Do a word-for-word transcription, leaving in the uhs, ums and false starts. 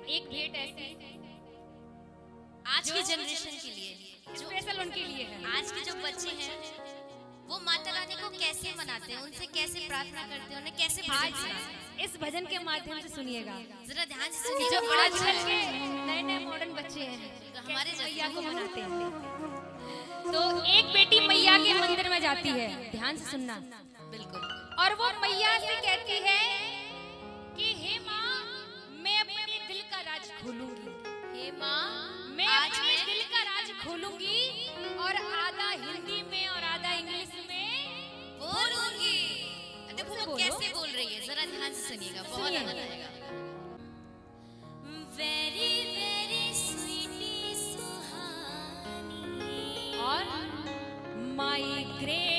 एक भेंट ऐसी आज की जनरेशन के लिए, स्पेशल उनके लिए है। आज के जो बच्चे हैं वो माता रानी को कैसे मनाते हैं, उनसे कैसे प्रार्थना करते हैं, उन्हें कैसे भजन सुनाते हैं। इस भजन के माध्यम से सुनिएगा, जरा ध्यान से सुनिए। जो आजकल के नए नए मॉडर्न बच्चे हैं हमारे मैया को मनाते हैं। तो एक बेटी मैया के मंदिर में जाती है, ध्यान से सुनना बिल्कुल, और वो मैया से कहती है कि हे माँ, मैं अपने दिल का राज खोलूंगी। हे माँ, मैं अपने दिल का राज खोलूंगी और आधा हिंदी में और आधा इंग्लिश में बोलूंगी। देखो वो कैसे बोल रही है, जरा ध्यान से सुनिएगा, बहुत आनंद आएगा। वेरी वेरी स्वीटी सुहानी और माई ग्रेट